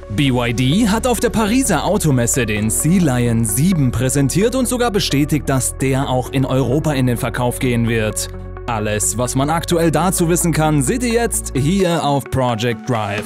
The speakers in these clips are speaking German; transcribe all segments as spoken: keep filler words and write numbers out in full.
B Y D hat auf der Pariser Automesse den Sea Lion sieben präsentiert und sogar bestätigt, dass der auch in Europa in den Verkauf gehen wird. Alles, was man aktuell dazu wissen kann, seht ihr jetzt hier auf Project Drive.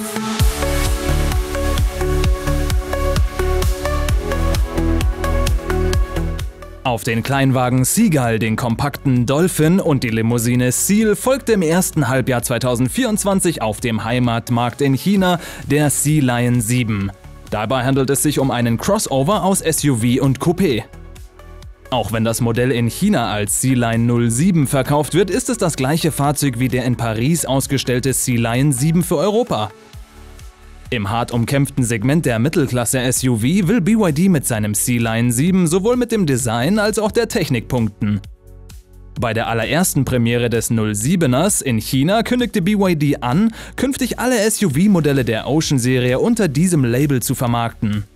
Auf den Kleinwagen Seagull, den kompakten Dolphin und die Limousine Seal folgte im ersten Halbjahr zweitausendvierundzwanzig auf dem Heimatmarkt in China der Sea Lion sieben. Dabei handelt es sich um einen Crossover aus S U V und Coupé. Auch wenn das Modell in China als Sea Lion null sieben verkauft wird, ist es das gleiche Fahrzeug wie der in Paris ausgestellte Sea Lion sieben für Europa. Im hart umkämpften Segment der Mittelklasse-S U V will B Y D mit seinem Sea Lion sieben sowohl mit dem Design als auch der Technik punkten. Bei der allerersten Premiere des null siebeners in China kündigte B Y D an, künftig alle S U V-Modelle der Ocean-Serie unter diesem Label zu vermarkten.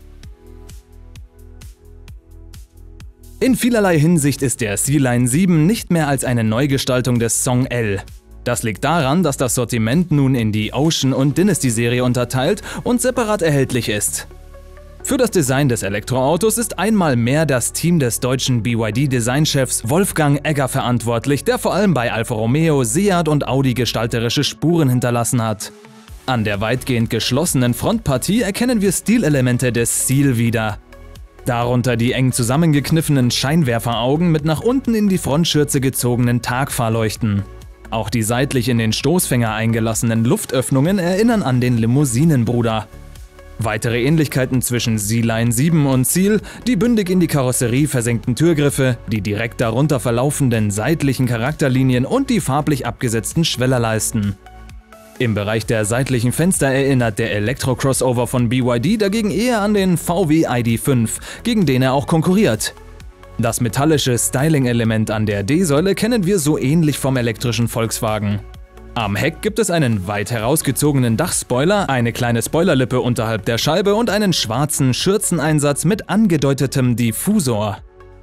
In vielerlei Hinsicht ist der Sea Lion sieben nicht mehr als eine Neugestaltung des Song L. Das liegt daran, dass das Sortiment nun in die Ocean- und Dynasty-Serie unterteilt und separat erhältlich ist. Für das Design des Elektroautos ist einmal mehr das Team des deutschen B Y D-Designchefs Wolfgang Egger verantwortlich, der vor allem bei Alfa Romeo, Seat und Audi gestalterische Spuren hinterlassen hat. An der weitgehend geschlossenen Frontpartie erkennen wir Stilelemente des Seal wieder. Darunter die eng zusammengekniffenen Scheinwerferaugen mit nach unten in die Frontschürze gezogenen Tagfahrleuchten. Auch die seitlich in den Stoßfänger eingelassenen Luftöffnungen erinnern an den Limousinenbruder. Weitere Ähnlichkeiten zwischen Sea Lion sieben und Seal, die bündig in die Karosserie versenkten Türgriffe, die direkt darunter verlaufenden seitlichen Charakterlinien und die farblich abgesetzten Schwellerleisten. Im Bereich der seitlichen Fenster erinnert der Elektro-Crossover von B Y D dagegen eher an den V W I D fünf, gegen den er auch konkurriert. Das metallische Styling-Element an der D-Säule kennen wir so ähnlich vom elektrischen Volkswagen. Am Heck gibt es einen weit herausgezogenen Dachspoiler, eine kleine Spoilerlippe unterhalb der Scheibe und einen schwarzen Schürzeneinsatz mit angedeutetem Diffusor.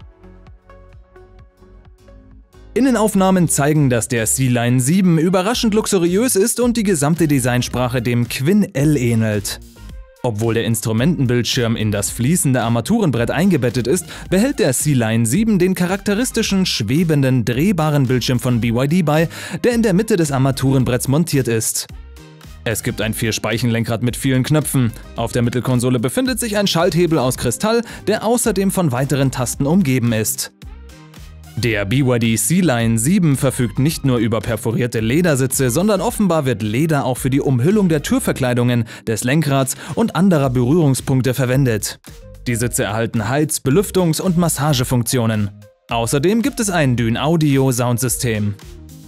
Innenaufnahmen zeigen, dass der Sea Lion sieben überraschend luxuriös ist und die gesamte Designsprache dem Quin L ähnelt. Obwohl der Instrumentenbildschirm in das fließende Armaturenbrett eingebettet ist, behält der Sea Lion sieben den charakteristischen, schwebenden, drehbaren Bildschirm von B Y D bei, der in der Mitte des Armaturenbretts montiert ist. Es gibt ein Vier-Speichen-Lenkrad mit vielen Knöpfen. Auf der Mittelkonsole befindet sich ein Schalthebel aus Kristall, der außerdem von weiteren Tasten umgeben ist. Der B Y D Sea Lion sieben verfügt nicht nur über perforierte Ledersitze, sondern offenbar wird Leder auch für die Umhüllung der Türverkleidungen, des Lenkrads und anderer Berührungspunkte verwendet. Die Sitze erhalten Heiz-, Belüftungs- und Massagefunktionen. Außerdem gibt es ein Dyn-Audio-Soundsystem.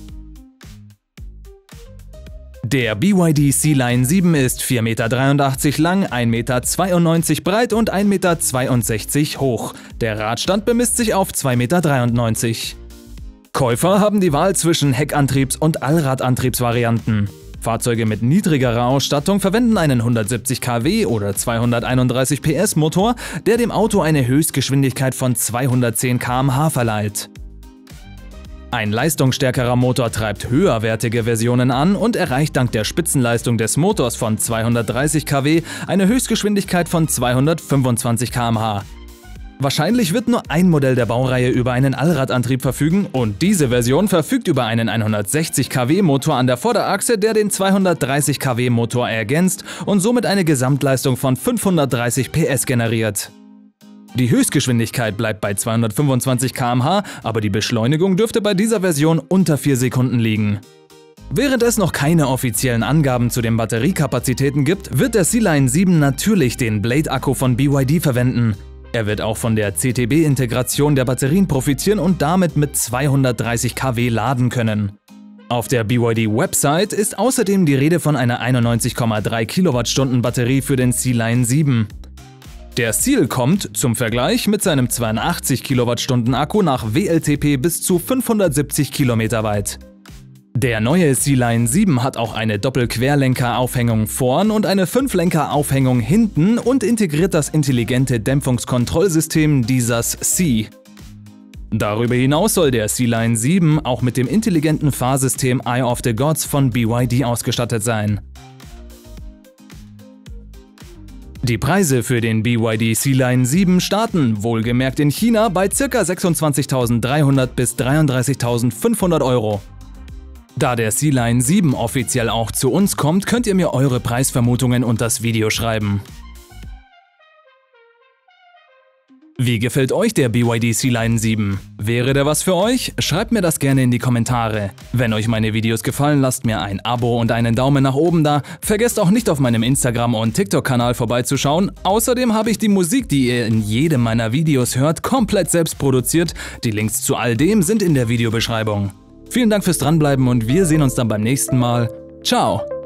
Der B Y D Sea Lion sieben ist vier Komma dreiundachtzig Meter lang, ein Komma zweiundneunzig Meter breit und ein Komma zweiundsechzig Meter hoch. Der Radstand bemisst sich auf zwei Komma dreiundneunzig Meter. Käufer haben die Wahl zwischen Heckantriebs- und Allradantriebsvarianten. Fahrzeuge mit niedrigerer Ausstattung verwenden einen hundertsiebzig Kilowatt oder zweihunderteinunddreißig P S Motor, der dem Auto eine Höchstgeschwindigkeit von zweihundertzehn Kilometer pro Stunde verleiht. Ein leistungsstärkerer Motor treibt höherwertige Versionen an und erreicht dank der Spitzenleistung des Motors von zweihundertdreißig Kilowatt eine Höchstgeschwindigkeit von zweihundertfünfundzwanzig Kilometer pro Stunde. Wahrscheinlich wird nur ein Modell der Baureihe über einen Allradantrieb verfügen und diese Version verfügt über einen hundertsechzig Kilowatt Motor an der Vorderachse, der den zweihundertdreißig Kilowatt Motor ergänzt und somit eine Gesamtleistung von fünfhundertdreißig P S generiert. Die Höchstgeschwindigkeit bleibt bei zweihundertfünfundzwanzig Kilometer pro Stunde, aber die Beschleunigung dürfte bei dieser Version unter vier Sekunden liegen. Während es noch keine offiziellen Angaben zu den Batteriekapazitäten gibt, wird der Sea Lion sieben natürlich den Blade-Akku von B Y D verwenden. Er wird auch von der C T B-Integration der Batterien profitieren und damit mit zweihundertdreißig Kilowatt laden können. Auf der B Y D-Website ist außerdem die Rede von einer einundneunzig Komma drei Kilowattstunden Batterie für den Sea Lion sieben. Der Seal kommt, zum Vergleich, mit seinem zweiundachtzig Kilowattstunden Akku nach W L T P bis zu fünfhundertsiebzig Kilometer weit. Der neue Sea Lion sieben hat auch eine Doppelquerlenker-Aufhängung vorn und eine Fünflenker-Aufhängung hinten und integriert das intelligente Dämpfungskontrollsystem DISAS C. Darüber hinaus soll der Sea Lion sieben auch mit dem intelligenten Fahrsystem Eye of the Gods von B Y D ausgestattet sein. Die Preise für den B Y D C-Line sieben starten, wohlgemerkt in China, bei ca. sechsundzwanzigtausenddreihundert bis dreiunddreißigtausendfünfhundert Euro. Da der C-Line sieben offiziell auch zu uns kommt, könnt ihr mir eure Preisvermutungen unter das Video schreiben. Wie gefällt euch der B Y D C-Line sieben? Wäre der was für euch? Schreibt mir das gerne in die Kommentare. Wenn euch meine Videos gefallen, lasst mir ein Abo und einen Daumen nach oben da. Vergesst auch nicht auf meinem Instagram- und TikTok-Kanal vorbeizuschauen. Außerdem habe ich die Musik, die ihr in jedem meiner Videos hört, komplett selbst produziert. Die Links zu all dem sind in der Videobeschreibung. Vielen Dank fürs Dranbleiben und wir sehen uns dann beim nächsten Mal. Ciao!